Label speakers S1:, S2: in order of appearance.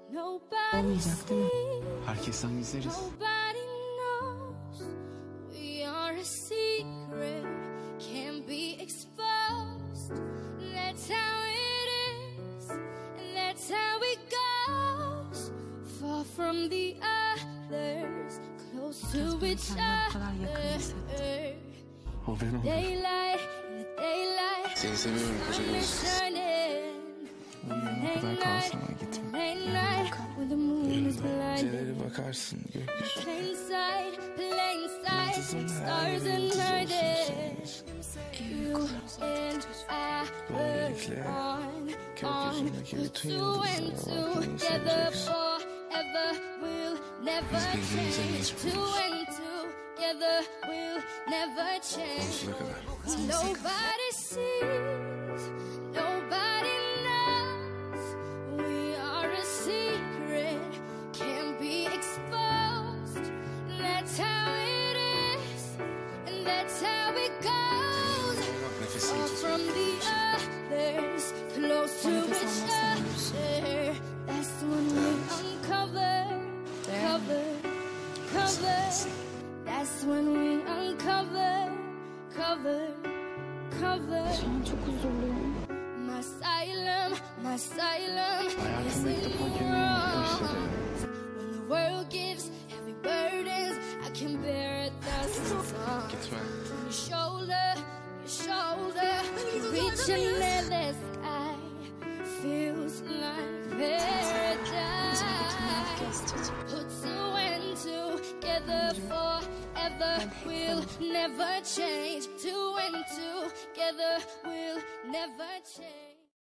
S1: Olmayacak değil mi?
S2: Herkesten gizleriz.
S3: From the others, close to each other.
S2: O ben oldum. Seni seviyorum koca gözlü.
S1: Uyuyana kadar kalsana gitme.
S2: Yanında geceleri bakarsın gökyüzü. Yıldızın her yeri yıldız olsun senin için. Böylelikle gökyüzündeki bütün yıldızlara bakmayı seveceksin. Biz birbirimize mecburuz. Sonsuza kadar.
S3: Nobody sees, nobody knows. We are a secret, can't be exposed. That's how it is, and that's how it goes. Far from the others, close to each other. That's when we uncover, cover. That's when we uncover, cover.
S1: Şu an çok huzurluyum.
S3: My asylum
S2: Hayatımda ilk defa kendimi başladım.
S3: When the world gives heavy burdens, I can bear the storm.
S2: Gitme.
S3: Your shoulder, reaching there, the sky feels like paradise. Put two and together forever, we'll never change. Two and together, we'll never change.